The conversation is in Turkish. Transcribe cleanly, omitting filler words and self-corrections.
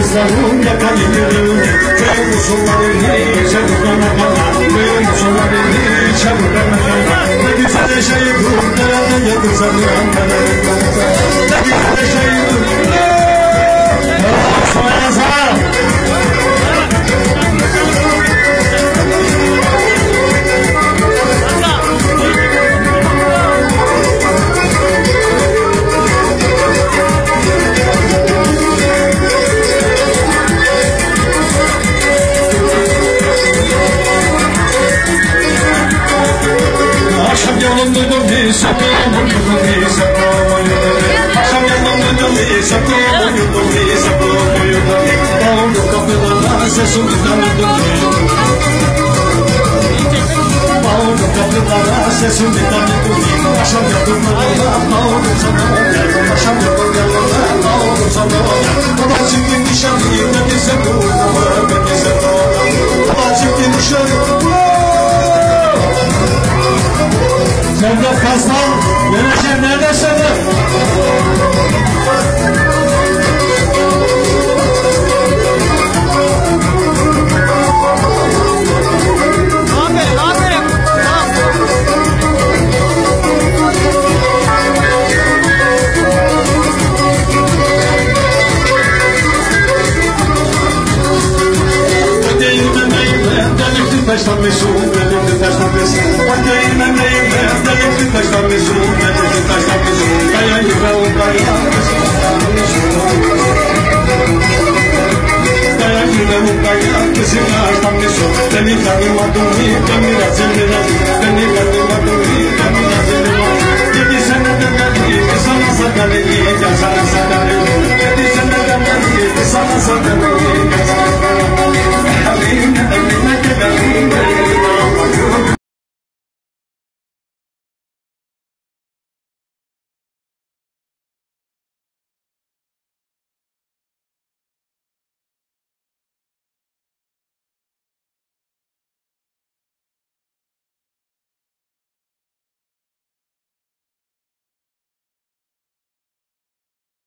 yıldızların yakayım. Köy musullarını çabuklarına kala, köy musullarını çabuklarına kala. Ne güzel şey burada, yıldızların yanlarında. Ne güzel şey burada. Akşam yolun duydum bir sakın, duydum bir sakın, akşam yolun duydum bir sakın, duydum bir sakın, bağırdım kapılara sesimi tanıdım, bağırdım kapılara sesimi tanıdım, akşam yolun yanına bağırdım sana, akşam yolun yanına bağırdım sana, babası